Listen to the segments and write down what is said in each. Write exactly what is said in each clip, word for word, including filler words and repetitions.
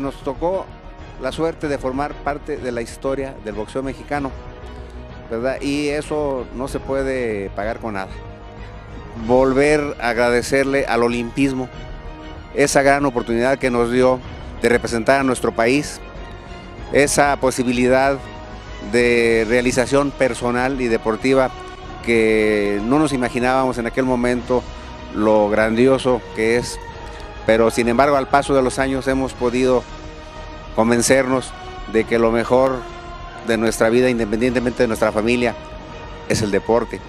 nos tocó la suerte de formar parte de la historia del boxeo mexicano, ¿verdad? Y eso no se puede pagar con nada. Volver a agradecerle al olimpismo esa gran oportunidad que nos dio de representar a nuestro país, esa posibilidad de realización personal y deportiva que no nos imaginábamos en aquel momento lo grandioso que es, pero sin embargo al paso de los años hemos podido convencernos de que lo mejor de nuestra vida, independientemente de nuestra familia, es el deporte.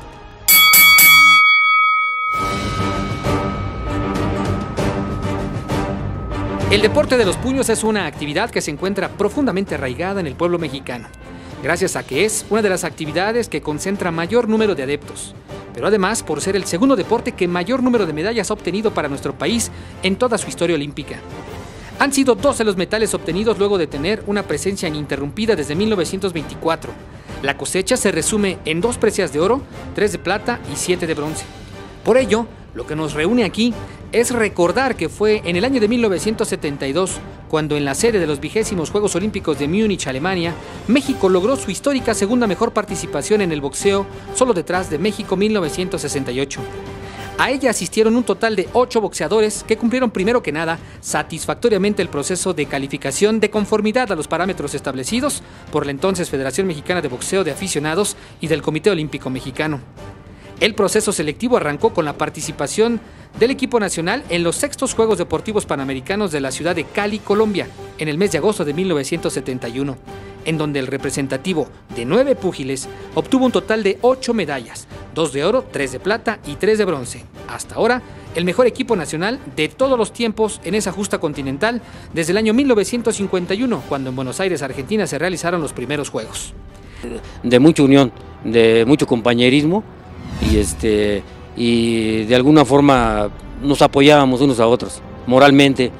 El deporte de los puños es una actividad que se encuentra profundamente arraigada en el pueblo mexicano, gracias a que es una de las actividades que concentra mayor número de adeptos, pero además por ser el segundo deporte que mayor número de medallas ha obtenido para nuestro país en toda su historia olímpica. Han sido doce los metales obtenidos luego de tener una presencia ininterrumpida desde mil novecientos veinticuatro. La cosecha se resume en dos precias de oro, tres de plata y siete de bronce. Por ello, lo que nos reúne aquí es recordar que fue en el año de mil novecientos setenta y dos, cuando en la sede de los vigésimos Juegos Olímpicos de Múnich, Alemania, México logró su histórica segunda mejor participación en el boxeo, solo detrás de México mil novecientos sesenta y ocho. A ella asistieron un total de ocho boxeadores que cumplieron primero que nada satisfactoriamente el proceso de calificación de conformidad a los parámetros establecidos por la entonces Federación Mexicana de Boxeo de Aficionados y del Comité Olímpico Mexicano. El proceso selectivo arrancó con la participación del equipo nacional en los sextos Juegos Deportivos Panamericanos de la ciudad de Cali, Colombia, en el mes de agosto de mil novecientos setenta y uno, en donde el representativo de nueve púgiles obtuvo un total de ocho medallas, dos de oro, tres de plata y tres de bronce. Hasta ahora, el mejor equipo nacional de todos los tiempos en esa justa continental desde el año mil novecientos cincuenta y uno, cuando en Buenos Aires, Argentina, se realizaron los primeros Juegos. De mucha unión, de mucho compañerismo, y este y de alguna forma nos apoyábamos unos a otros moralmente,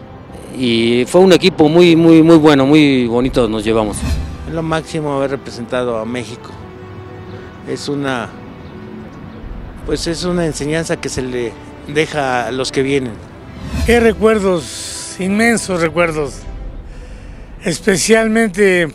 y fue un equipo muy muy muy bueno, muy bonito nos llevamos. Es lo máximo haber representado a México. Es una pues es una enseñanza que se le deja a los que vienen. Qué recuerdos, inmensos recuerdos, especialmente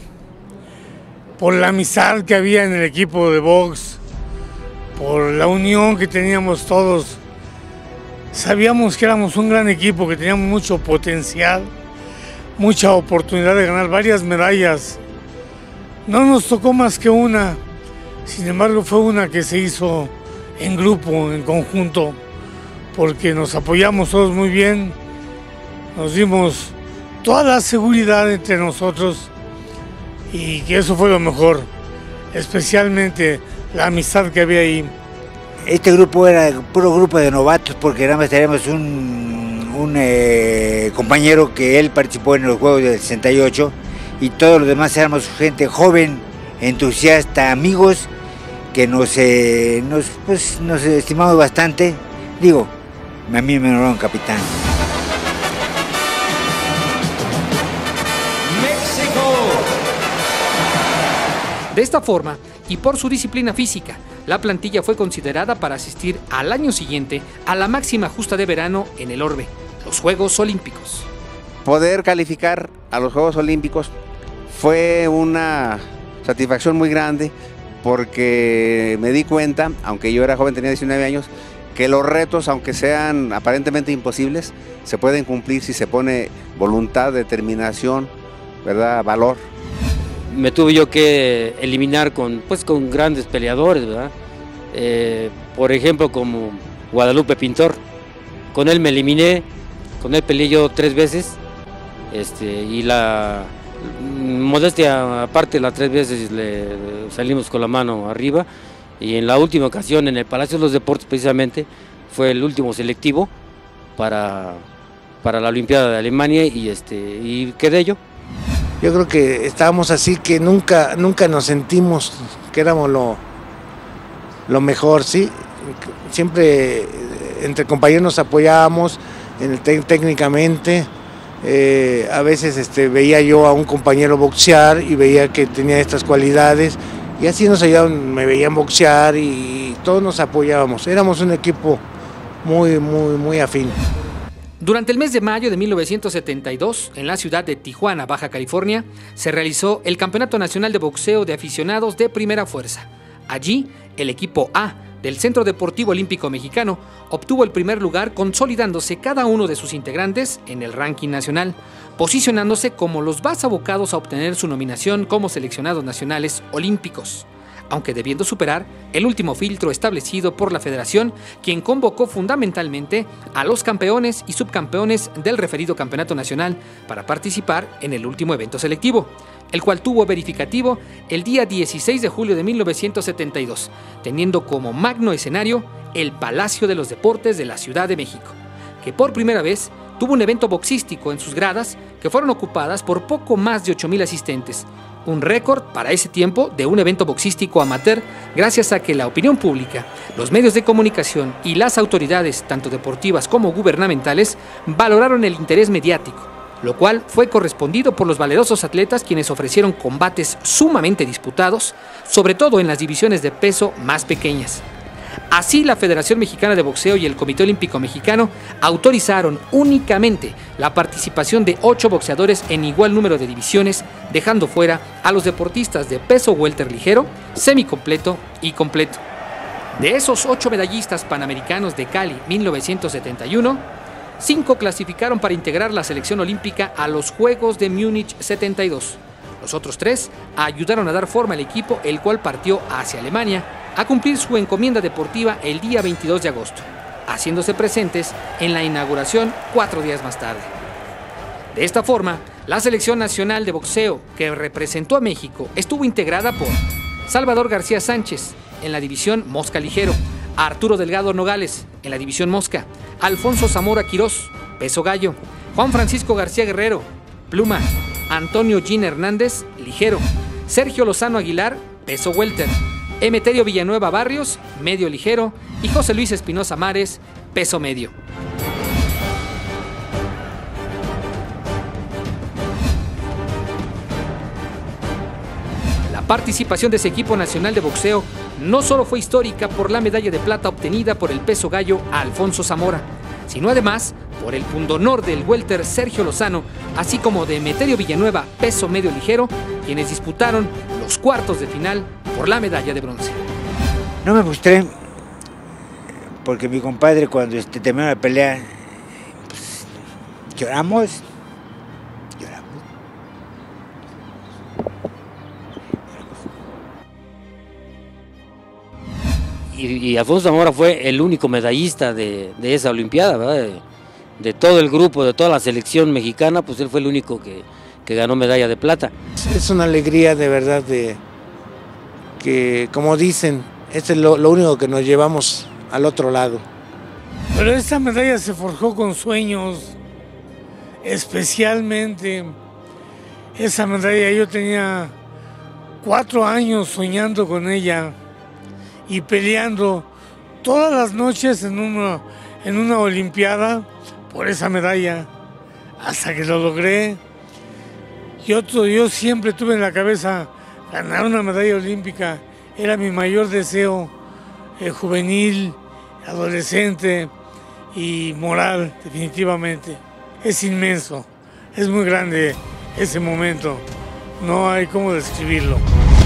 por la amistad que había en el equipo de box, por la unión que teníamos todos. Sabíamos que éramos un gran equipo, que teníamos mucho potencial, mucha oportunidad de ganar varias medallas. No nos tocó más que una, sin embargo fue una que se hizo en grupo, en conjunto, porque nos apoyamos todos muy bien, nos dimos toda la seguridad entre nosotros, y que eso fue lo mejor, especialmente la amistad que había ahí. Este grupo era puro grupo de novatos, porque nada más teníamos un, un eh, compañero que él participó en los Juegos del sesenta y ocho, y todos los demás éramos gente joven, entusiasta, amigos, que nos, eh, nos, pues, nos estimamos bastante. Digo, a mí me nombraron capitán. De esta forma, y por su disciplina física, la plantilla fue considerada para asistir al año siguiente a la máxima justa de verano en el orbe, los Juegos Olímpicos. Poder calificar a los Juegos Olímpicos fue una satisfacción muy grande, porque me di cuenta, aunque yo era joven, tenía diecinueve años, que los retos, aunque sean aparentemente imposibles, se pueden cumplir si se pone voluntad, determinación, ¿verdad?, valor. Me tuve yo que eliminar con, pues, con grandes peleadores, ¿verdad? Eh, por ejemplo, como Guadalupe Pintor. Con él me eliminé, con él peleé yo tres veces, este, y la modestia aparte, las tres veces le salimos con la mano arriba, y en la última ocasión en el Palacio de los Deportes precisamente fue el último selectivo para, para la Olimpiada de Alemania, y, este, y quedé yo. Yo creo que estábamos así, que nunca, nunca nos sentimos que éramos lo, lo mejor, ¿sí? Siempre entre compañeros nos apoyábamos en el, técnicamente. Eh, a veces este, veía yo a un compañero boxear y veía que tenía estas cualidades, y así nos ayudaban, me veían boxear y todos nos apoyábamos. Éramos un equipo muy, muy, muy afín. Durante el mes de mayo de mil novecientos setenta y dos, en la ciudad de Tijuana, Baja California, se realizó el Campeonato Nacional de Boxeo de Aficionados de Primera Fuerza. Allí, el equipo A del Centro Deportivo Olímpico Mexicano obtuvo el primer lugar, consolidándose cada uno de sus integrantes en el ranking nacional, posicionándose como los más abocados a obtener su nominación como seleccionados nacionales olímpicos, aunque debiendo superar el último filtro establecido por la federación, quien convocó fundamentalmente a los campeones y subcampeones del referido campeonato nacional para participar en el último evento selectivo, el cual tuvo verificativo el día dieciséis de julio de mil novecientos setenta y dos, teniendo como magno escenario el Palacio de los Deportes de la Ciudad de México, que por primera vez tuvo un evento boxístico en sus gradas que fueron ocupadas por poco más de ocho mil asistentes, un récord para ese tiempo de un evento boxístico amateur, gracias a que la opinión pública, los medios de comunicación y las autoridades, tanto deportivas como gubernamentales, valoraron el interés mediático, lo cual fue correspondido por los valerosos atletas, quienes ofrecieron combates sumamente disputados, sobre todo en las divisiones de peso más pequeñas. Así, la Federación Mexicana de Boxeo y el Comité Olímpico Mexicano autorizaron únicamente la participación de ocho boxeadores en igual número de divisiones, dejando fuera a los deportistas de peso welter ligero, semicompleto y completo. De esos ocho medallistas panamericanos de Cali mil novecientos setenta y uno, cinco clasificaron para integrar la selección olímpica a los Juegos de Múnich setenta y dos. Los otros tres ayudaron a dar forma al equipo, el cual partió hacia Alemania a cumplir su encomienda deportiva el día veintidós de agosto, haciéndose presentes en la inauguración cuatro días más tarde. De esta forma, la selección nacional de boxeo que representó a México estuvo integrada por Salvador García Sánchez en la división mosca ligero, Arturo Delgado Nogales en la división mosca, Alfonso Zamora Quirós, peso gallo, Juan Francisco García Guerrero, pluma, Antonio Gin Hernández, ligero, Sergio Lozano Aguilar, peso welter, Emeterio Villanueva Barrios, medio ligero, y José Luis Espinosa Mares, peso medio. La participación de ese equipo nacional de boxeo no solo fue histórica por la medalla de plata obtenida por el peso gallo Alfonso Zamora, sino además por el pundonor del welter Sergio Lozano, así como de Emeterio Villanueva, peso medio ligero, quienes disputaron los cuartos de final por la medalla de bronce. No me frustré porque mi compadre, cuando este, terminó la pelea, pues, lloramos, lloramos. Y, y Alfonso Zamora fue el único medallista de, de esa Olimpiada, ¿verdad? De, de todo el grupo, de toda la selección mexicana, pues él fue el único que, que ganó medalla de plata. Es una alegría de verdad de que, como dicen, este es lo, lo único que nos llevamos al otro lado. Pero esta medalla se forjó con sueños, especialmente esa medalla. Yo tenía cuatro años soñando con ella y peleando todas las noches en una, en una olimpiada por esa medalla, hasta que lo logré. Yo, yo siempre tuve en la cabeza ganar una medalla olímpica, era mi mayor deseo eh, juvenil, adolescente y moral, definitivamente. Es inmenso, es muy grande ese momento, no hay cómo describirlo.